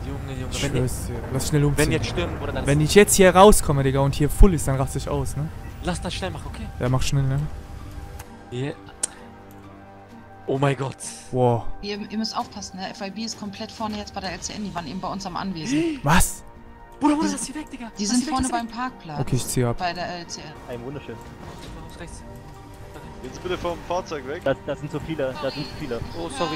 Junge, Ich schwör's dir. Lass schnell umziehen. wenn jetzt stürmen, Bruder, dann... Wenn ich jetzt hier rauskomme, Digga, und hier full ist, dann raste ich aus, ne? Lass das schnell machen, okay? Ja, mach schnell, ne? Yeah. Oh mein Gott. Wow. Ihr müsst aufpassen, ne? FIB ist komplett vorne jetzt bei der LCN, die waren eben bei uns am Anwesen. Was? Bruder, lass sie weg, Digga. Die sind vorne beim Parkplatz. Okay, ich zieh ab. Bei der LCN. Ein wunderschön. Rechts. Jetzt bitte vom Fahrzeug weg. Das sind zu viele, das sind zu viele. Oh, sorry.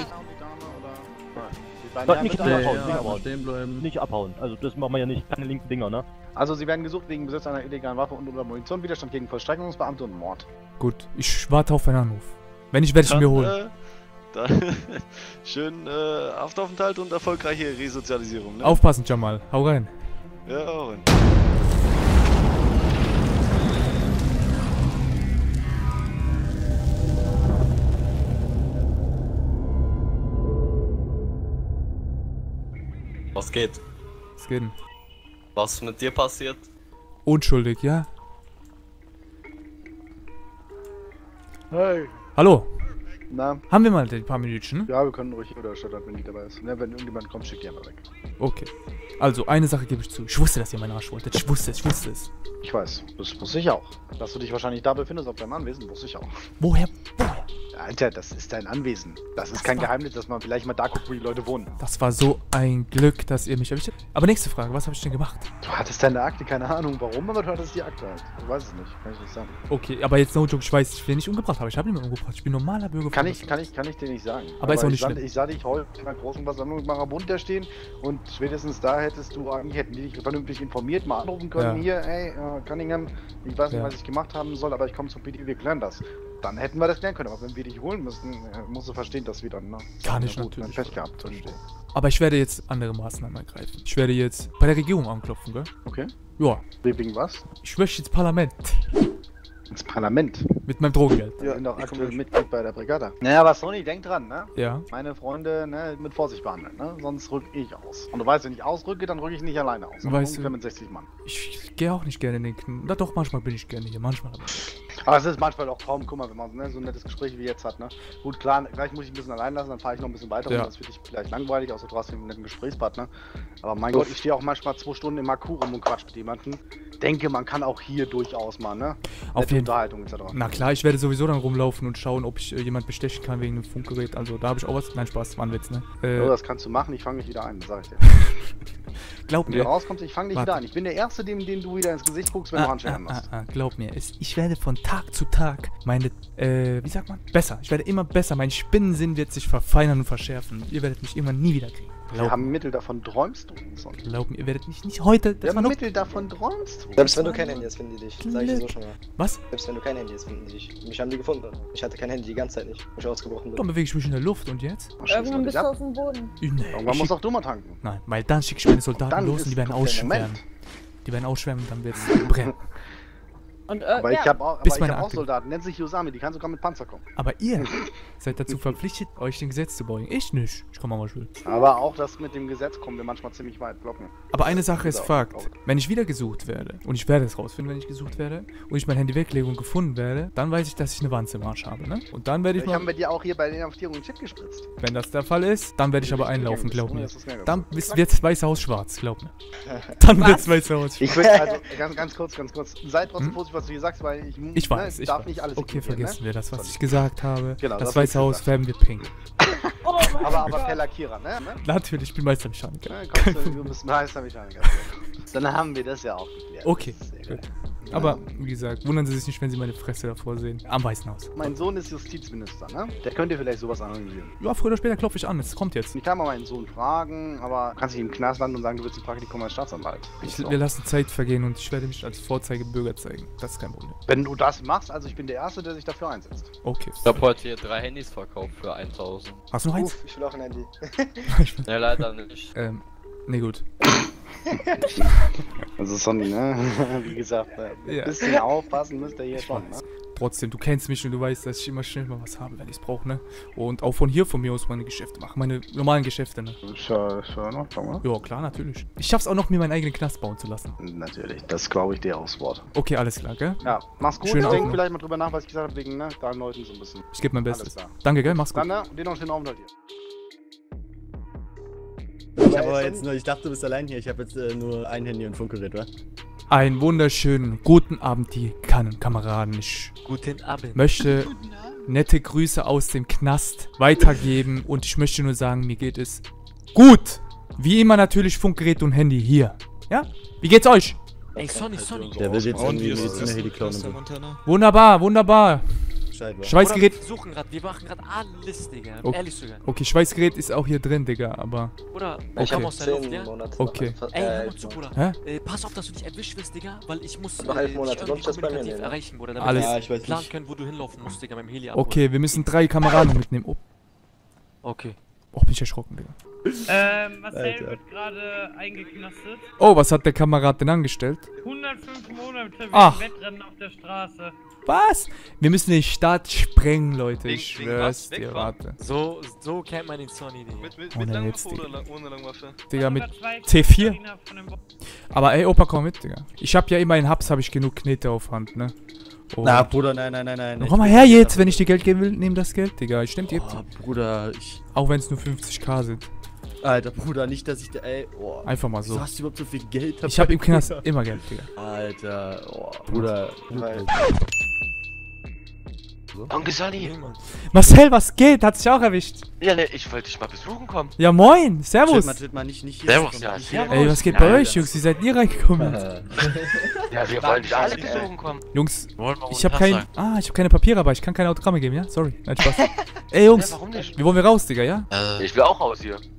Nicht abhauen, nicht abhauen. Stehen bleiben. Nicht abhauen, also das machen wir ja nicht, keine linken Dinger, ne? Also sie werden gesucht wegen Besitz einer illegalen Waffe und oder Munition, Widerstand gegen Vollstreckungsbeamte und Mord. Gut, ich warte auf einen Anruf. Wenn nicht, werde ich ihn mir holen. Schön Haftaufenthalt und erfolgreiche Resozialisierung, ne? Aufpassen, Jamal. Hau rein. Ja, auch rein. Was geht? Was geht denn? Was mit dir passiert? Unschuldig, ja? Hey. Hallo? Na? Haben wir mal ein paar Minütchen? Ja, wir können ruhig hier oder Stadtrat, wenn die dabei ist. Ne, wenn irgendjemand kommt, schickt die einfach weg. Okay. Also, eine Sache gebe ich zu. Ich wusste, dass ihr meinen Arsch wolltet. Ich wusste es. Ich weiß, das wusste ich auch. Dass du dich wahrscheinlich da befindest auf deinem Anwesen, wusste ich auch. Woher? Alter, das ist dein Anwesen. Das ist kein Geheimnis, dass man vielleicht mal da guckt, wo die Leute wohnen. Das war so ein Glück, dass ihr mich erwischt habt. Aber nächste Frage, was habe ich denn gemacht? Du hattest deine Akte, keine Ahnung warum, aber du hattest die Akte halt. Ich weiß es nicht, kann ich nicht sagen. Okay, aber jetzt no joke, ich weiß, ich will nicht umgebracht, aber ich habe niemanden umgebracht. Ich bin normaler Bürger. Kann ich dir nicht sagen. Aber ist auch nicht schlimm. Ich sah dich heute in einer großen Versammlung mit Marabund da stehen und spätestens da hätten die dich vernünftig informiert, mal anrufen können, Ja. hier, ey, Cunningham, ich weiß nicht, was ich gemacht haben soll, aber ich komme zum PD, wir klären das. Dann hätten wir das klären können, aber wenn wir dich holen müssen, musst du verstehen, dass wir dann, ne? Kann ich ja, gut, natürlich. dann Pech gehabt, verstehe. Aber ich werde jetzt andere Maßnahmen ergreifen. Ich werde jetzt bei der Regierung anklopfen, gell? Okay. Ja. Wegen was? Ich möchte ins Parlament. Ins Parlament? Mit meinem Drogengeld. Ja, sind doch aktuell Mitglied bei der Brigade. Naja, aber Sony, denk dran, ne? Ja. Meine Freunde, ne, mit Vorsicht behandeln, ne? Sonst rück ich aus. Und du weißt, wenn ich ausrücke, dann rücke ich nicht alleine aus. Weißt du- Ungefähr mit 60 Mann. Ich gehe auch nicht gerne in den Knien. Na doch, manchmal bin ich gerne hier. Manchmal aber. Aber es ist manchmal auch kaum, guck mal, wenn man so ein nettes Gespräch wie jetzt hat, ne? Gut, klar, gleich muss ich ein bisschen allein lassen, dann fahre ich noch ein bisschen weiter Ja. und das wird dich vielleicht langweilig, außer du hast einen netten Gesprächspartner. Aber mein Gott, ich stehe auch manchmal 2 Stunden im Akku rum und quatsch mit jemandem. Denke, man kann auch hier durchaus mal, ne? Auf Nette jeden Unterhaltung etc. Na klar, ich werde sowieso dann rumlaufen und schauen, ob ich jemand bestechen kann wegen einem Funkgerät. Also da habe ich auch was. Nein, Spaß, war ein Witz, ne? So, das kannst du machen, ich fange dich wieder ein, sag ich dir. Glaub Wenn du mir. rauskommst, ich fange dich Warte. wieder an. Ich bin der Erste, dem du wieder ins Gesicht guckst, wenn du Handschellen machst. Glaub mir, ich werde von Tag zu Tag meine, wie sagt man? Besser. Ich werde immer besser. Mein Spinnensinn wird sich verfeinern und verschärfen. Ihr werdet mich irgendwann nie wieder kriegen. Wir haben Mittel, davon träumst du. Sonst. Glaub mir, ihr werdet mich nicht heute. Wir Das war haben noch. Mittel, davon träumst du. Selbst wenn du kein Handy hast, finden die dich. Sag ich dir so schon mal. Was? Selbst wenn du kein Handy hast, finden die dich. Mich haben die gefunden. Ich hatte kein Handy die ganze Zeit nicht, wo ich ausgebrochen Dann bin. bewege ich mich in der Luft und jetzt? Irgendwann bist du auf dem Boden. Nee, Irgendwann musst auch du mal tanken. Nein, weil dann schicke ich meine Soldaten Dann los ist und die werden doch der ausschwärmen. Moment. Die werden ausschwärmen und dann wird's brennen. Und Aber ich ja, habe auch, Bis aber ich meine hab auch Akte. Soldaten, nennt sich Yosami, die kann sogar mit Panzer kommen. Aber ihr seid dazu verpflichtet, euch den Gesetz zu beugen. Ich nicht. Ich komme mal was will. Aber auch das mit dem Gesetz kommen wir manchmal ziemlich weit, glaub mir. Aber eine Sache ist Auch- Fakt. auch. Wenn ich wieder gesucht werde, und ich werde es rausfinden, wenn ich gesucht werde, und ich mein Handy weglege und gefunden werde, dann weiß ich, dass ich eine Wanze im Arsch habe, ne? Und dann werde ich Ich mal, habe bei dir auch hier bei der Inhaftierung einen Chip gespritzt. wenn das der Fall ist, dann werde ich aber einlaufen, glaub mir. Das ist mir Dann wird das Weiße Haus schwarz, glaub mir. Dann wird das Weiße Haus schwarz. Ich will also ganz kurz. Sei trotzdem vorsichtig, was du hier sagst, weil ich weiß, ich darf weiß. nicht alles Okay, ignorieren, vergessen ne? wir das, was ich gesagt habe. Genau, das das Weiße hast du Haus gesagt. färben wir pink. Aber per Lackierer, ne? Natürlich, ich bin Meistermechaniker. Ne, kommst du bist Meistermechaniker. Dann haben wir das ja auch geklärt. Okay, Das ist sehr gut. geil. Aber, wie gesagt, wundern Sie sich nicht, wenn Sie meine Fresse davor sehen. Am Weißen Haus. Mein Sohn ist Justizminister, ne? Der könnte vielleicht sowas analysieren. Ja, früher oder später klopfe ich an, es kommt jetzt. Ich kann mal meinen Sohn fragen, aber kannst dich im Knast landen und sagen, du willst ein Praktikum als Staatsanwalt. Wir lassen Zeit vergehen und ich werde mich als Vorzeigebürger zeigen. Das ist kein Problem. Wenn du das machst, also ich bin der Erste, der sich dafür einsetzt. Okay. Ich habe heute hier 3 Handys verkauft für 1000. Hast du noch eins? Uff, ich will auch ein Handy. Ne, leider nicht. Nee, gut. Also Sonny, ne? Wie gesagt, ein Ja. bisschen aufpassen müsst ihr hier schon, ne? Trotzdem, du kennst mich und du weißt, dass ich immer schnell mal was habe, wenn ich es brauche, ne? Und auch von mir aus meine Geschäfte machen. Meine normalen Geschäfte, ne? Schon noch, ne? Ja, klar, natürlich. Ich schaff's auch noch, mir meinen eigenen Knast bauen zu lassen. Natürlich, das glaube ich dir aufs Wort. Okay, alles klar, gell? Ja, mach's gut. Schönen Denk Abend. vielleicht mal drüber nach, was ich gesagt habe, wegen, ne? Da Leuten so ein bisschen. Ich gebe mein Alles Bestes. klar. Danke, gell? Mach's gut. Dann, ne? Dir noch einen schönen Aufenthalt hier. habe aber jetzt nur, ich dachte, du bist allein hier. Ich habe jetzt nur ein Handy und Funkgerät, wa? Einen wunderschönen guten Abend, die Kameraden. Ich Guten Abend. möchte nette Grüße aus dem Knast weitergeben und ich möchte nur sagen, mir geht es gut. Wie immer natürlich Funkgerät und Handy hier. Ja? Wie geht's euch? Ey, Sonny. Der will jetzt irgendwie Mediziner-Heli klauen und so. Wunderbar, wunderbar. Bescheid, wa? Schweißgerät. Wir machen gerade alles, Digga. Okay. Ehrlich sogar. Okay, Schweißgerät ist auch hier drin, Digga, aber... Oder Ich Okay. hab aus der Luft, 10 ja? Monate. Okay. Ey, hör mal zu, Bruder. Hä? Pass auf, dass du nicht erwischt wirst, Digga, weil ich muss Noch 11 dich Monate, irgendwie sonst ist bei mir kommunikativ nicht, ne? erreichen, Bruder, damit Alles. wir Ja, ich weiß planen nicht. können, wo du hinlaufen musst, Digga, beim Heli abholen. Okay, wir müssen 3 Kameraden mitnehmen. Oh, Okay. bin ich erschrocken, Digga. Alter. Marcel wird gerade eingeknastet. Oh, was hat der Kamerad denn angestellt? 105 Monate wegen Ach. Wettrennen auf der Straße. Was? Wir müssen die Stadt sprengen, Leute. Ich Wegen schwör's was? dir, Wegfahren? warte. So kennt man den Sonny, Digga. Mit Oh, nein, langer jetzt, Waffe Digga. oder ohne lange Waffe? Digga, mit 102 C4. Berliner von dem Bo- Aber ey, Opa, komm mit, Digga. Ich hab ja immer in Hubs, habe ich genug Knete auf Hand, ne? Oh. Na, Bruder, nein. Komm mal her jetzt, wenn ich dir Geld geben will, nimm das Geld, Digga. Ich nehm dir, Oh, Bruder, auch wenn es nur 50k sind. Alter, Bruder, nicht, dass ich da, ey, oh. Einfach mal Wieso so. hast du überhaupt so viel Geld dabei? Ich hab im Knast Bruder? immer Geld, Digga. Alter, oh, Bruder. Weil- Onkel Sonny. Marcel, was geht? Hat sich auch erwischt. Ja, ne, ich wollte dich mal besuchen kommen. Ja, moin. Servus. Chill mal, nicht hier. Servus, ja. Ey, was geht bei euch, Jungs? Wie seid ihr reingekommen? Ja, wir wollen dich alle besuchen kommen. Jungs, Wollen wir ich hab kein... ich hab keine Papiere, aber ich kann keine Autogramme geben, ja? Sorry. Nein, Spaß. Ey, Ja, Jungs, warum nicht? wie wollen wir raus, Digga, ja? Ich will auch raus hier.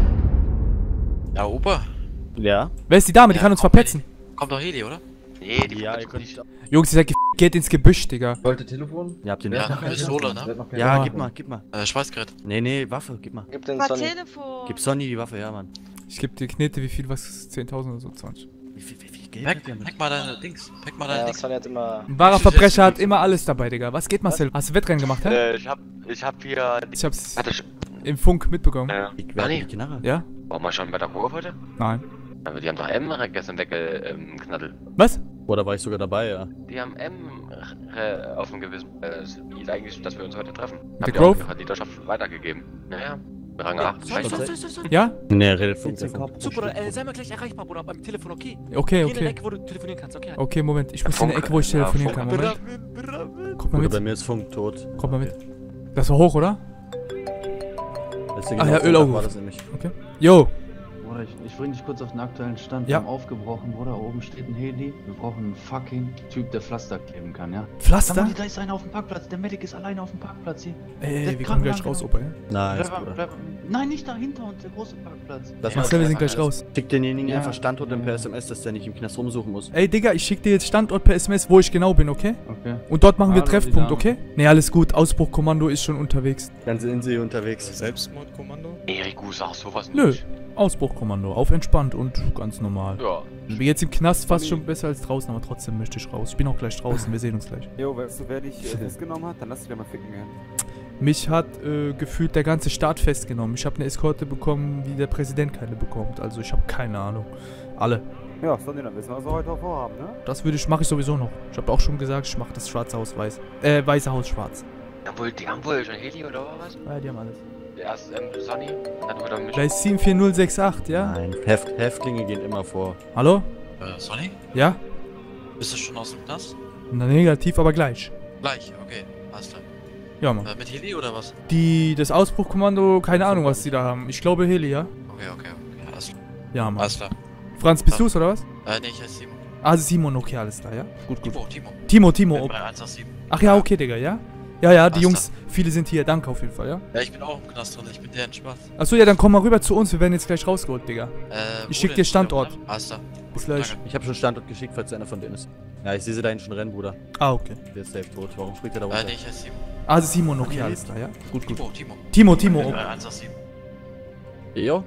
Ja, Opa. Ja? Wer ist die Dame? Die kann uns verpetzen. Kommt doch Heli, oder? Nee, die Ja, kommt ihr könnt nicht. Jungs, ihr seid geht ins Gebüsch, Digga. Wollte Telefon? Ja, habt ihr Ja, nicht? eine Pistole, ne? Ja, Ja. gib mal. Schweißgerät. Nee, Waffe, gib mal. Gib den War Sonny. Telefon. Gib Sonny die Waffe, ja, Mann. Ich geb dir Knete, wie viel, was? 10.000 oder so, 20. Wie viel Geld Pack mal deine Dings. Pack mal deine Ja, Dings. Sonny hat immer... Ein wahrer Verbrecher hat immer alles dabei, Digga. Was geht, Marcel? Hast du Wettrennen gemacht, hä? Ich hab hier... Ich hab's Warte, im Funk mitbekommen. Wer hat Sonny, die Knarre? Ja? waren wir schon bei der Kurve heute? Nein. Aber die haben doch M gestern weggeknattelt. Was? Boah, da war ich sogar dabei, ja. Die haben M auf dem Gewissen. Hieß eigentlich, dass wir uns heute treffen. Der Hab Grove? die auch die Leidenschaft weitergegeben. Naja, Rang 8. Sorry. Ja? Ne, redet Funk. So, Bruder, sei mal gleich erreichbar, Bruder, beim Telefon, okay? Okay, Geh in der okay. Ecke, wo du telefonieren kannst, okay? Okay, Moment. Ich muss in der Ecke, wo ich telefonieren kann. Moment. Kommt mal Bruder, bei mit. mir ist Funk tot. Kommt mal mit. Das war hoch, oder? Deswegen Ah, ja, war Ölauge. das nämlich. Okay. Yo. Bruder, ich bring dich kurz auf den aktuellen Stand. Ja. Wir haben aufgebrochen, Bruder. Oben steht ein Heli. Wir brauchen einen fucking Typ, der Pflaster kleben kann, ja? Pflaster? Da ist einer auf dem Parkplatz. Der Medic ist alleine auf dem Parkplatz hier. Ey, wir kommen gleich raus, Opa, ja? Nice, Bleib, Bruder. bleib, nein, nicht dahinter uns, der große Parkplatz. Das Marcel, wir sind gleich raus. Schick denjenigen Ja. einfach Standort per SMS, dass der nicht im Knast rumsuchen muss. Ey, Digga, ich schick dir jetzt Standort per SMS, wo ich genau bin, okay? Okay. Und dort machen wir Hallo, Treffpunkt, die okay? Nee, alles gut. Ausbruchkommando ist schon unterwegs. Ganze Insel unterwegs. Selbstmordkommando? Eriku, sag sowas nicht. Nö. Ausbruchkommando. Auf entspannt und ganz normal. Ja. Jetzt im Knast fast schon besser als draußen, aber trotzdem möchte ich raus. Ich bin auch gleich draußen, wir sehen uns gleich. Jo, weißt du, wer dich festgenommen hat? Dann lass dich ja mal ficken gehen. Mich hat gefühlt der ganze Staat festgenommen. Ich habe eine Eskorte bekommen, wie der Präsident keine bekommt. Also ich habe keine Ahnung. Alle. Ja, Sonny, dann wissen wir, was wir heute auch vorhaben, ne? Das mache ich sowieso noch. Ich habe auch schon gesagt, ich mache das schwarze Haus weiß. Weiße Haus schwarz. Die haben wohl schon Heli oder was? Ja, die haben alles. Erst Sonny, dann wieder mich. Gleich 74068, ja? Nein, Häftlinge gehen immer vor. Hallo? Sonny? Ja? Bist du schon aus dem Knast? Na, negativ, aber gleich. Gleich, okay. Alles klar. Ja, Mann. Mit Heli oder was? Das Ausbruchkommando, keine Ahnung, was die da haben. Ich glaube Heli, ja? Okay, alles klar. Ja, Mann. Alles klar. Franz, bist du's, oder was? Nee, ich heiße Simon. Ah, Simon, okay, alles klar, ja? Gut. Timo. Timo. Bei 187. Ach ja, okay, Digga, ja? Ja, die Alles Jungs, viele sind hier, danke auf jeden Fall, ja? Ja, ich bin auch im Knast drin, ich bin der entspannt. Achso, ja, dann komm mal rüber zu uns, wir werden jetzt gleich rausgeholt, Digga. Ich schick dir Standort. Alles klar. Bis gleich. Ich habe schon Standort geschickt, falls einer von denen ist. Ja, ich sehe sie da hinten schon rennen, Bruder. Ah, okay. Der ist safe tot. Warum springt er da runter? Nee, ich heiße Simon. Also Simon, okay, alles klar, ja? Gut. Timo. Timo, Bei okay. 187. Jo.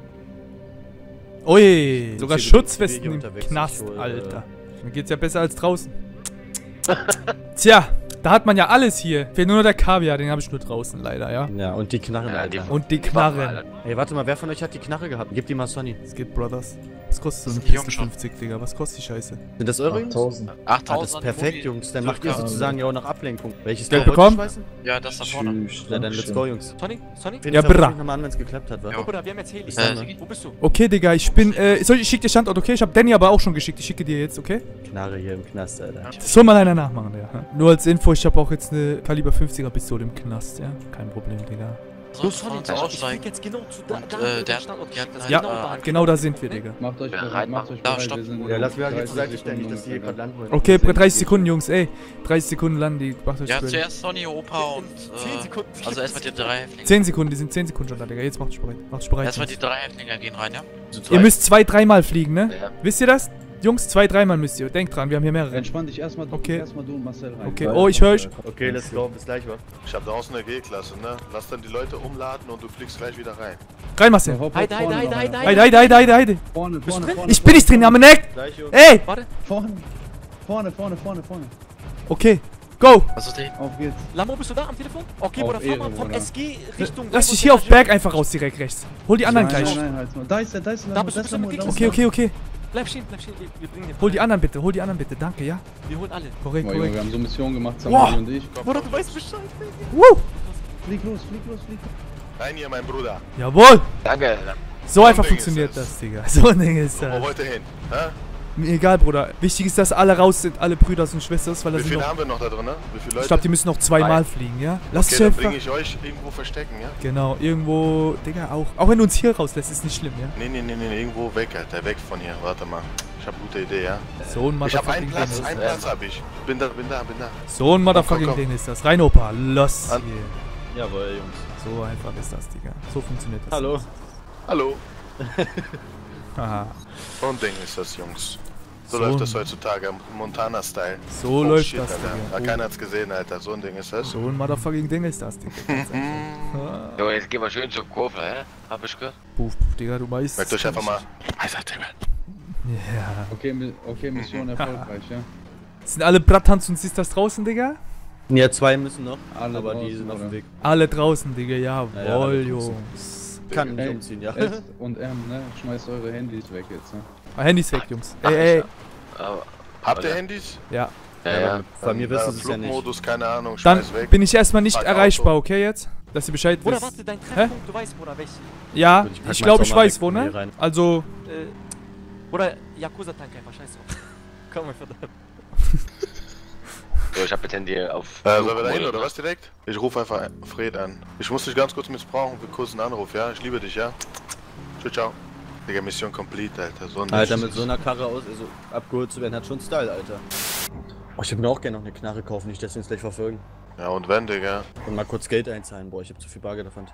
Ui, sogar Wege Schutzwesten im unterwegs. Knast, Ich hol, Alter. Mir geht's ja besser als draußen. Tja, da hat man ja alles hier. Fehlt nur noch der Kaviar, den habe ich nur draußen leider, ja? Ja, und die Knarren, Alter. Und die Knarren. Ey, warte mal, wer von euch hat die Knarre gehabt? Gib die mal Sonny. Es geht, Brothers. Was kostet so eine Das ist die Kiste Jungschau. 50, Digga? Was kostet die Scheiße? Sind das eure Jungs? 8000. Ah, das ist perfekt, Jungs. Dann macht ihr sozusagen ja auch noch Ablenkung. Welches Geld Tor wollt ihr bekommen? schmeißen? Ja, das da vorne. Na dann, let's go, Jungs. Sonny? Sonny? Auf jeden Ja, Fall ruf bra. mich nochmal an, wenn es geklappt hat, wa? Ja. Bruder, wir haben jetzt Heli. Bis dann, ne? Wo bist du? Okay, Digga, ich bin, ich schick dir Standort, okay? Ich hab Danny aber auch schon geschickt. Ich schicke dir jetzt, okay? Knarre hier im Knast, Alter. Das soll mal einer nachmachen, ja. Nur als Info, ich habe auch jetzt eine Kaliber 50er Pistole im Knast, ja? Kein Problem, Digga. So, Sonny, ich aussteigen. flieg jetzt genau zu da. Und, da der Standort. hat gesagt, Ja, genau da sind wir, Digga. Macht euch Ja, bereit, rein macht euch Da, bereit. stopp. Wir sind Ja, lass mir halt jetzt 30 zur Seite stellen, Sekunden nicht, dass die hier gerade landen wollen. Okay, 30 Sekunden, Jungs, ey. 30 Sekunden landen die. Macht euch Ja, ready. zuerst Sonny, Opa und, 10 Sekunden. also erstmal die 3 Häftlinge. 10 Sekunden, die sind 10 Sekunden schon da, Digga. Jetzt macht euch bereit. Macht euch bereit. Erstmal die Jungs. 3 Häftlinge gehen rein, ja? Ihr müsst 2-3 Mal fliegen, ne? Ja. Wisst ihr das? Jungs, 2-3 Mal müsst ihr. Denkt dran, wir haben hier mehrere. Entspann dich erstmal, Okay. erstmal du und Marcel rein. Okay, oh, ich höre euch. Okay, let's go. Bis gleich, wa? Ich hab draußen eine G-Klasse, ne? Lass dann die Leute umladen und du fliegst gleich wieder rein. Rein, Marcel. Hopp, Heide, vorne Heide, noch Heide, einer. Heide. Heide. Vorne. Ich bin nicht drin, am Neck. Gleich, Jungs. Ey! Warte. Vorne. Okay, go. Was ist denn? Auf geht's. Lamo, bist du da am Telefon? Okay, Auf Bruder, fahr mal Ehre, vom Bruder. SG Richtung... Lass dich hier auf Berg einfach raus, direkt rechts. Hol die anderen Nein, gleich. nein, halt's mal. Da ist er, Da bist du, bist du mit Gegner. Okay. Bleib stehen, wir bringen den. Hol die anderen bitte, danke, ja? Wir holen alle. Korrekt. Boah, Junge, wir haben so Missionen gemacht, Wow. Samuel und ich. Bruder, du weißt Bescheid. Woo! Flieg los. Rein hier, mein Bruder. Jawohl! Danke. So einfach Ding ist funktioniert das. das, Digga. So ein Ding ist Wo das. wollt ihr hin? Hä? Mir egal, Bruder. Wichtig ist, dass alle raus sind, alle Brüder und Schwestern, weil Wie das sind viele noch... haben wir noch da drin, ne? Wie viele Leute? Ich glaube, die müssen noch 2-mal fliegen, ja? Lass Okay, dich dann einfach... bringe ich euch irgendwo verstecken, ja? Genau, irgendwo... Digga, auch. Auch wenn du uns hier rauslässt, ist nicht schlimm, ja? Nee, irgendwo weg, Alter. Weg von hier. Warte mal. Ich hab gute Idee, ja? So ein Ich hab einen Motherfucking Platz, Ding ist einen das. Platz hab ich. Bin da. So ein Motherfucking Komm. Ding ist das. Rein, Opa. Los An- hier. Jawohl, Jungs. So einfach ist das, Digga. So funktioniert das. Hallo. Hallo. Haha. So ein Ding ist das, Jungs. So So läuft ein- das heutzutage, Montana-Style. So läuft shit, das, Alter. Digga. Ja, keiner hat's gesehen, Alter. So ein Ding ist das. So ein Motherfucking Ding ist das, Digga. Ganz einfach. Jo, jetzt gehen wir schön zur Kurve, hä? Hab ich gehört? Puff, Digga, du weißt... Merkt euch einfach mal. Heißer Timmel. Ja. Okay, Mission erfolgreich, ja? Sind alle Brattans und Sisters draußen, Digga? Ja, 2 müssen noch. Alle aber die draußen, sind auf dem oder? Weg. Alle draußen, Digga. Jawohl, Ja, alle draußen. Jungs. Kann nicht Ey, umziehen, ja. S und M, ne? Schmeißt eure Handys weg jetzt, ne? Ah, Handys weg, Jungs. Ey. Aber, Habt ihr Handys? Ja. ja. Bei mir wissen sie es ja nicht. Flugmodus, keine Ahnung, Dann schmeiß weg. bin ich erstmal nicht Pack erreichbar, Auto. okay jetzt? Dass ihr Bescheid Bruder, wisst. warte, dein Treffpunkt, du weißt, Bruder, welch. Ja, Gut, ich pack ich meinen glaube, ich Sommer weiß weg wo, von ne? hier rein. Also, Bruder, Yakuza-Tank einfach, scheiß drauf. Komm einfach da. So, ich hab jetzt Handy auf. Sollen wir da hin Flugmodus, oder was direkt? Ich rufe einfach Fred an. Ich muss dich ganz kurz missbrauchen für kurz einen Anruf, ja? Ich liebe dich, ja? Ciao. Digga, Mission complete, Alter. So ein Alter, mit so einer Karre aus, also abgeholt zu werden, hat schon Style, Alter. Oh, ich würde mir auch gerne noch eine Knarre kaufen, nicht, dass wir uns gleich verfolgen. Ja, und wenn, Digga? Und mal kurz Geld einzahlen, boah, ich hab zu viel Bargeld davon.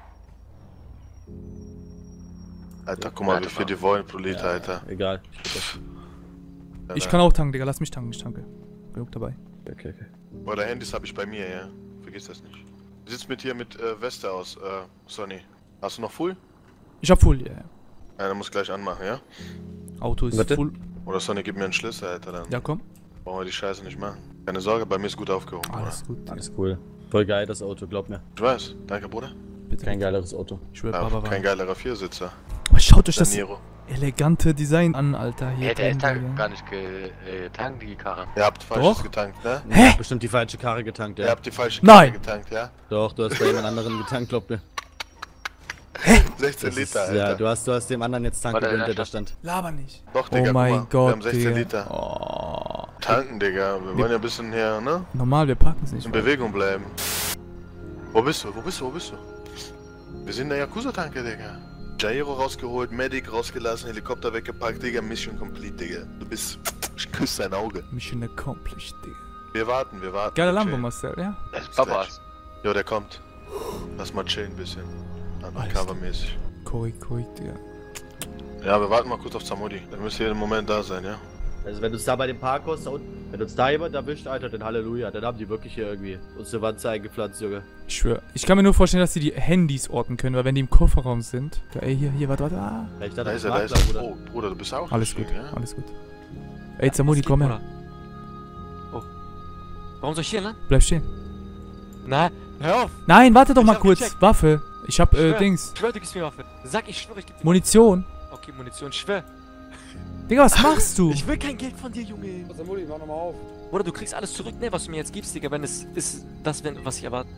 Alter, guck mal, wie viel die wollen pro Liter, Alter. Egal. ich kann auch tanken, Digga. Lass mich tanken, ich tanke. Genug dabei. Okay. Oder Handys habe ich bei mir, ja. Vergiss das nicht. Du sitzt mit hier mit Weste aus, Sonny. Hast du noch Full? Ich hab Full, ja. Ja, dann muss gleich anmachen, ja? Auto ist Warte. full. Oder Sonny, gib mir einen Schlüssel, Alter, dann. Ja, komm. Brauchen wir die Scheiße nicht machen. Keine Sorge, bei mir ist gut aufgehoben, Bruder. Alles gut. Alles cool. Voll geil, das Auto, glaub mir. Ich weiß. Danke, Bruder. Bitte. Kein geileres Auto. Ich schwör, Ja, Baba kein geilerer Viersitzer. Aber schaut euch das Daniro. elegante Design an, Alter. Hier Hätte er drin, Digga. gar nicht getankt, die Karre. Ihr habt falsches Doch? getankt, ne? Hä? Ja, bestimmt die falsche Karre getankt, ja. Ihr habt die falsche Nein. Karre getankt, ja? Doch, du hast bei jemand anderen getankt, glaub mir. 16 Das ist, Liter, Alter. ja, du hast dem anderen jetzt Tank Warte, gegönnt, der da da stand. Laber nicht. Doch, Digga, Oh guck mein mal. Gott, wir haben 16 Digga. Liter. Oh. Tanken, Digga. Wir wollen ja ein bisschen hier, ne? Normal, wir packen es nicht. In Bewegung bleiben. Wo bist du? Wo bist du? Wo bist du? Wir sind in der Yakuza-Tanke, Digga. Jairo rausgeholt, Medic rausgelassen, Helikopter weggepackt, Digga. Mission complete, Digga. Du bist... Ich küsse dein Auge. Mission accomplished, Digga. Wir warten, wir warten. Geiler Wir Lambo, chillen. Marcel, ja? Das ist Papas. Jo, der kommt. Lass mal chillen ein bisschen. Undercover-mäßig. Korrekt, Digga. Ja, wir warten mal kurz auf Zamudi. Der müsste jeden Moment da sein, ja? Also wenn du es da bei dem Parkhaus da unten, wenn uns da jemand erwischt, Alter, dann Halleluja, dann haben die wirklich hier irgendwie uns eine Wanze eingepflanzt, Junge. Ich schwör. Ich kann mir nur vorstellen, dass die Handys orten können, weil wenn die im Kofferraum sind. Ja, ey, hier, warte. Ah. Vielleicht Da hat er ist er, da ist Makler, er. Bruder. Oh, Bruder, du bist auch Alles gut, gestiegen, ja? alles gut. Ey, Zamudi, komm her. Oh. Warum soll ich hier lang? Bleib stehen. Na, hör auf! Nein, warte doch Ich mal hab kurz. gecheckt. Waffe. Ich hab, Ich schwör. Dings. Ich schwör, du gibst mir Waffe. Sag, ich schwöre, ich geb dir Munition. Okay, Munition, ich schwör. Digga, was machst du? Ich will kein Geld von dir, Junge. Samuli, mach nochmal auf. Oder du kriegst alles zurück, ne, was du mir jetzt gibst, Digga, wenn es ist das, was ich erwarte.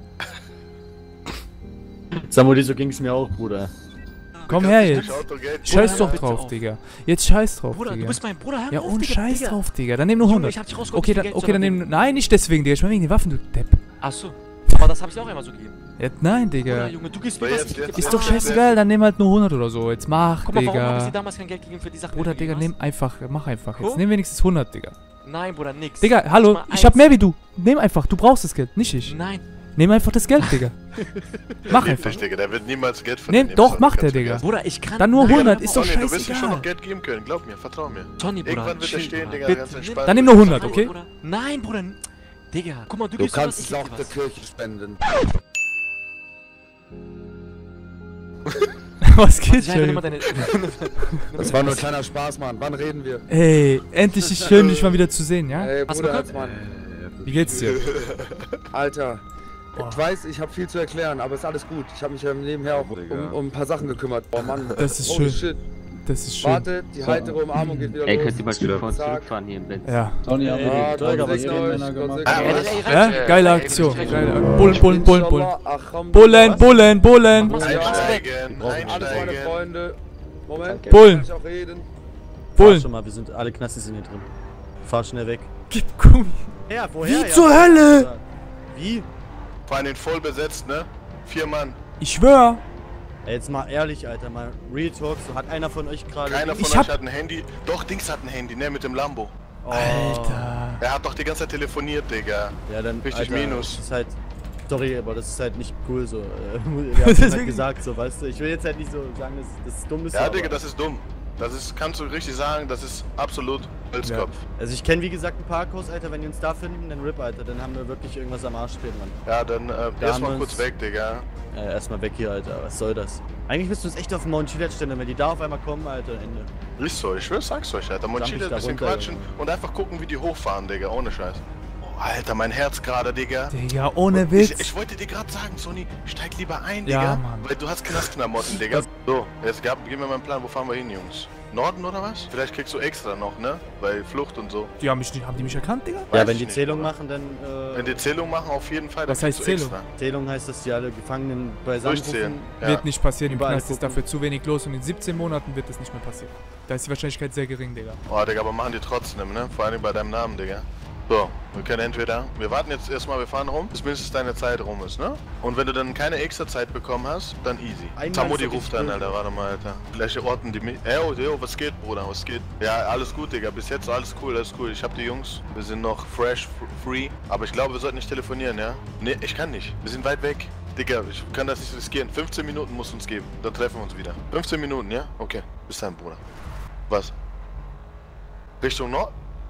Samuli, so ging's mir auch, Bruder. Komm her jetzt. Scheiß doch drauf, Digga. Jetzt scheiß drauf, Bruder, Digga. du bist mein Bruder, hör Ja, auf, und Digga, scheiß Digga. drauf, Digga. Dann nimm nur 100. Ich hab dich rausgeholt, Okay, dann nimm... Nein, nicht deswegen, Digga. Ich meine wegen den Waffen, du Depp. Achso. Aber das hab ich auch einmal so gegeben. Ja, nein, Digga. Bruder, Junge, du gibst mir was, ich geb dir Ist was. doch scheißegal, dann nimm halt nur 100 oder so. Jetzt mach, Guck mal, warum hab ich Digga. dir damals kein Geld gegeben für die Sachen? Bruder, die du Digga, gegeben nimm einfach. Mach einfach jetzt. Guck. Nimm wenigstens 100, Digga. hast? Nein, Bruder, nix. Digga, hallo. Ich hab mehr wie du. Nimm einfach. Du brauchst das Geld, nicht ich. Nein. Nimm einfach das Geld, Digga. Mach Lieb einfach. dich, Digga, der wird niemals Geld von Nimm, dir doch, nehmen, macht kannst der, du Digga. vergessen. Bruder, ich kann... Dann nur 100, ist doch Sonny, du wirst dir schon noch scheißegal. Geld geben können, glaub mir, vertrau mir. Sonny, Bruder, Irgendwann wird er chill, stehen, Bruder. Digga, Bitte, ganz entspannt. Dann nimm nur 100, okay? Bruder. Nein, Bruder. Digga, guck mal, du Du gibst mir was, kannst ich es geb auch dir der was. Kirche spenden. Was geht Ich einfach schon? immer deine... Das war nur ein kleiner Spaß, Mann. Wann reden wir? Ey, endlich ist schön, dich mal wieder zu sehen, ja? Ey, Hast du Bruder, bekommen? Mann. Wie geht's dir? Alter. Ich weiß, ich habe viel zu erklären, aber ist alles gut. Ich habe mich ja nebenher auch um ein paar Sachen gekümmert. Oh Mann. Das ist Holy schön. shit. Das ist schön. Warte, die heitere Umarmung geht wieder los. Könnt ihr mal schön vor uns Zack. zurückfahren hier im Bett? Ja. Tony, Ey, aber Träger, was geht, geht, Männer gemacht? Ja? Geile Aktion. Geile Aktion. Bullen, Bullen, Bullen, Bullen. Bullen, Bullen, Bullen. Einsteigen, Alles meine einsteigen. Freunde. Moment, Bullen. kann ich auch reden? Fahr Bullen. schon mal, wir sind alle Knastis sind hier drin. Fahr schnell weg. Gib Gummi. Ja, woher? Wie zur Hölle? Wie? Vor allem voll besetzt, ne? 4 Mann. Ich schwör. Ey, jetzt mal ehrlich, Alter, mal Real Talk, so hat einer von euch gerade... Keiner von euch hat ein Handy. Doch, Dings hat ein Handy, ne? Mit dem Lambo. Oh. Alter. Er hat doch die ganze Zeit telefoniert, Digga. Ja, dann, Richtig Alter, Minus. Das ist halt... Sorry, aber das ist halt nicht cool so. Wir haben halt gesagt so, weißt du. Ich will jetzt halt nicht so sagen, dass das dumm ist. Ja, aber Digga, das ist dumm. Das ist, kannst du richtig sagen, das ist absolut Holzkopf. Also ich kenne wie gesagt ein Parkhaus, Alter, wenn die uns da finden, dann RIP, Alter, dann haben wir wirklich irgendwas am Arsch stehen, Mann. Ja, dann erstmal kurz weg, Digga. Ja, erstmal weg hier, Alter, was soll das? Eigentlich müssten wir uns echt auf den Mount Chiliad stellen, wenn die da auf einmal kommen, Alter, Ende. Ist so, ich schwör's, sag's euch, Alter. Mochile ein bisschen quatschen und einfach gucken, wie die hochfahren, Digga, ohne Scheiß. Oh, Alter, mein Herz gerade, Digga. Digga, ohne Witz. Ich wollte dir gerade sagen, Sony, steig lieber ein, Ja, Digga. Mann. Weil du hast Knastklamotten, Digga. So, jetzt gib mir mal einen Plan, wo fahren wir hin, Jungs? Norden oder was? Vielleicht kriegst du extra noch, ne? Bei Flucht und so. Die haben die mich erkannt, Digga? Ja, Weiß wenn ich die nicht, Zählung aber- machen, dann... Wenn die Zählung machen, auf jeden Fall. Was dann heißt kriegst du Zählung? extra. Zählung heißt, dass die alle Gefangenen beisammen Durchzählen. rufen. Ja. Wird nicht passieren, im Überall Knast ist gucken. dafür zu wenig los und in 17 Monaten wird das nicht mehr passieren. Da ist die Wahrscheinlichkeit sehr gering, Digga. Oh, Digga, aber machen die trotzdem, ne? Vor allem bei deinem Namen, Digga. So, wir können entweder... Wir warten jetzt erstmal, wir fahren rum, bis mindestens deine Zeit rum ist, ne? Und wenn du dann keine extra Zeit bekommen hast, dann easy. Einmal Samudi ist ruft wirklich dann, blöd. Alter, warte mal, Alter. Vielleicht orten die mich... Yo, was geht, Bruder, was geht? Ja, alles gut, Digga, bis jetzt alles cool, alles cool. Ich hab die Jungs, wir sind noch fresh, free. Aber ich glaube, wir sollten nicht telefonieren, ja? Ne, ich kann nicht. Wir sind weit weg. Digga, ich kann das nicht riskieren. 15 Minuten musst du uns geben, dann treffen wir uns wieder. 15 Minuten, ja? Okay, bis dann, Bruder. Was? Richtung Nord?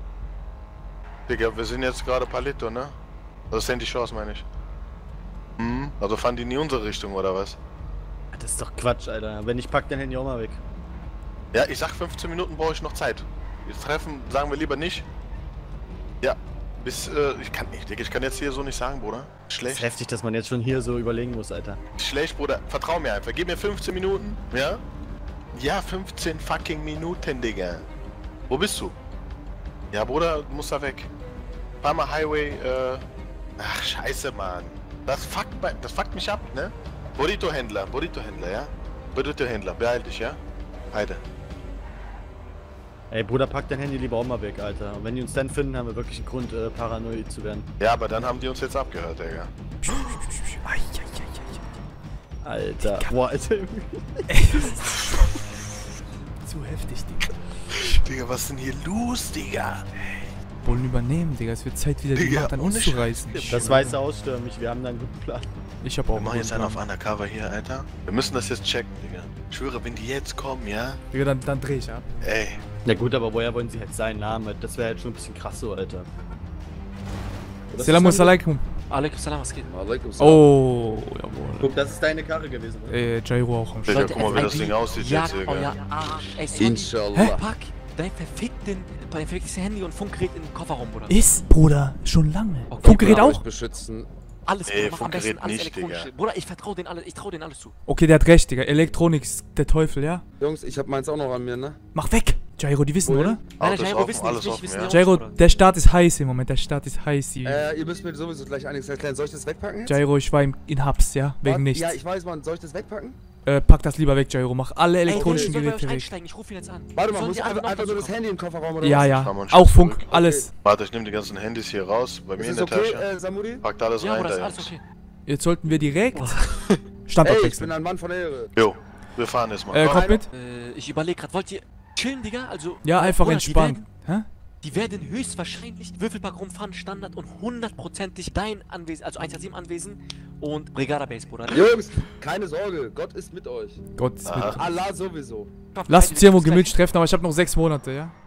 Digga, wir sind jetzt gerade Palito, ne? Also Sandy Shores, meine ich. Hm, also fahren die in unsere Richtung, oder was? Das ist doch Quatsch, Alter. Wenn ich pack dein Handy auch mal weg. Ja, ich sag 15 Minuten brauche ich noch Zeit. Wir treffen, sagen wir lieber nicht. Ja, bis, ich kann nicht, Digga, ich kann jetzt hier so nicht sagen, Bruder. Das Schlecht. ist heftig, dass man jetzt schon hier so überlegen muss, Alter. Schlecht, Bruder. Vertrau mir einfach. Gib mir 15 Minuten, ja? Ja, 15 fucking Minuten, Digga. Wo bist du? Ja, Bruder, du musst da weg. Fahr mal Highway, Ach, scheiße, Mann. Das fuckt mich ab, ne? Burrito-Händler, ja? Burrito-Händler, beeil dich, ja? Heide. Ey, Bruder, pack dein Handy lieber auch mal weg, Alter. Und wenn die uns dann finden, haben wir wirklich einen Grund, paranoid zu werden. Ja, aber dann haben die uns jetzt abgehört, Digga. Alter. Boah, Alter. Zu heftig, Digga. Digga, was ist denn hier los, Digga? Bullen übernehmen, Digga. Es wird Zeit, wieder die Digga, Macht an uns ohne zu Scheiß. reißen. Das Weiße Haus stört mich, wir haben da einen guten Plan. Ich hab auch Wir machen jetzt einen auf Plan. Undercover hier, Alter. Wir müssen das jetzt checken, Digga. Ich schwöre, wenn die jetzt kommen, ja? Digga, dann dreh ich ab. Ey. Na gut, aber woher wollen sie halt seinen Namen? Das wäre halt schon ein bisschen krass so, Alter. Assalamu alaikum. Alaikum salam, was geht? Oh, jawohl. Guck, das ist deine Karre gewesen, oder? Jairo auch am Digga, Start. guck mal, wie das Ding aussieht Ja, jetzt, Digga. euer Arsch. Ey, Sonny, Inshallah. pack dein verficktes Handy und Funkgerät in den Kofferraum, Bruder. Ist, Bruder, schon lange. Okay, Funkgerät Bruder, auch? Beschützen. Alles, Ey, Bruder, mach am besten Funkgerät alles nicht, elektronisch. Digga. Bruder, ich vertraue denen alles, ich traue denen alles zu. Okay, der hat recht, Digga. Elektronik ist der Teufel, ja? Jungs, ich hab meins auch noch an mir, ne? Mach weg! Gyro, die wissen, oder? Nein, Autos Gyro offen, wissen alles nicht, offen, wissen ja. die Gyro, auch, oder? der Start ist heiß im Moment, der Start ist heiß. Ihr müsst mir sowieso gleich einiges erklären. Soll ich das wegpacken jetzt? Gyro, ich war in Hubs, ja? Wegen nichts. Ja, ich weiß, Mann. Soll ich das wegpacken? Pack das lieber weg, Gyro. Mach alle elektronischen Ey, Geräte weg. einsteigen? Ich rufe ihn jetzt an. Warte mal, Sollen muss die anderen einfach noch nur das dazu Handy im Kofferraum oder Ja, was? ja. Fahren wir einen Auch Schritt Funk, zurück. alles. Warte, ich nehme die ganzen Handys hier raus, bei mir Ist in es der okay, Tasche. Samudi? Packt alles Ja, rein, aber das ist da alles Jungs. okay. Jetzt sollten wir direkt Standort Ey, ich wechseln. bin ein Mann von Ehre. Jo, wir fahren jetzt mal. Kommt mit. Ich überlege gerade, wollt ihr chillen, Digga? Also, Ja, einfach Bruder, entspannen. Hä? Die werden höchstwahrscheinlich Würfelpark rumfahren, Standard und hundertprozentig dein Anwesen, also 187 Anwesen und Brigada Base, Bruder. Jungs, keine Sorge, Gott ist mit euch. Gott ist mit uns. Allah sowieso. Lasst uns irgendwo gemütlich treffen, aber ich habe noch 6 Monate, ja?